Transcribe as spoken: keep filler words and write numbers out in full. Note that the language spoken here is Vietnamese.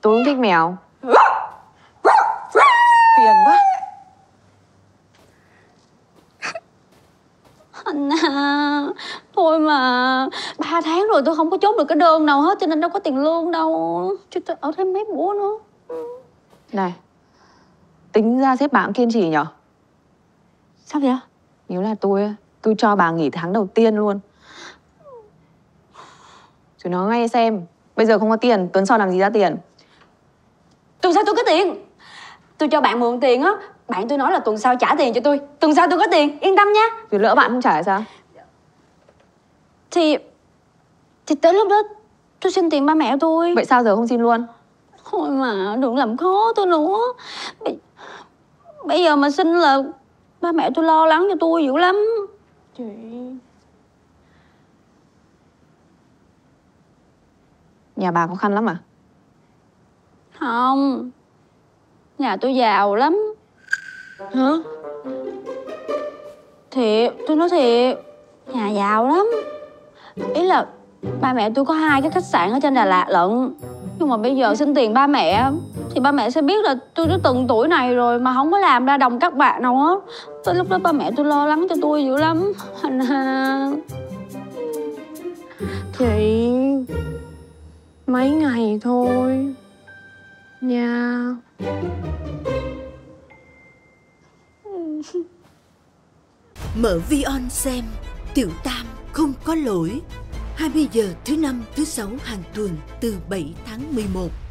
Tôi không thích mèo. Phiền quá. Anh à, thôi mà ba tháng rồi tôi không có chốt được cái đơn nào hết, cho nên đâu có tiền lương đâu. Chứ tôi ở thêm mấy bữa nữa. Này, tính ra sếp bà cũng kiên trì nhở? Sao vậy? Nếu là tôi, tôi cho bà nghỉ tháng đầu tiên luôn. Rồi nói ngay xem, bây giờ không có tiền, tuần sau làm gì ra tiền? Tuần sau tôi có tiền. Tôi cho bạn mượn tiền á, bạn tôi nói là tuần sau trả tiền cho tôi. Tuần sau tôi có tiền, yên tâm nha. Rồi lỡ bạn không trả thì sao? Thì... Thì tới lúc đó tôi xin tiền ba mẹ tôi. Vậy sao giờ không xin luôn? Thôi mà đừng làm khó tôi nữa. Bây, Bây giờ mà xin là ba mẹ tôi lo lắng cho tôi dữ lắm. Chị... Nhà bà khó khăn lắm à? Không, nhà tôi giàu lắm. Hả? Thiệt, tôi nói thiệt. Nhà giàu lắm. Ý là ba mẹ tôi có hai cái khách sạn ở trên Đà Lạt lận. Nhưng mà bây giờ xin tiền ba mẹ thì ba mẹ sẽ biết là tôi đã từng tuổi này rồi mà không có làm ra đồng các bạn nào hết. Tới lúc đó ba mẹ tôi lo lắng cho tôi dữ lắm. Anh à... Chị... mấy ngày thôi nha. Mở ViON xem Tiểu Tam không có lỗi. hai mươi giờ thứ năm, thứ sáu hàng tuần từ bảy tháng mười một.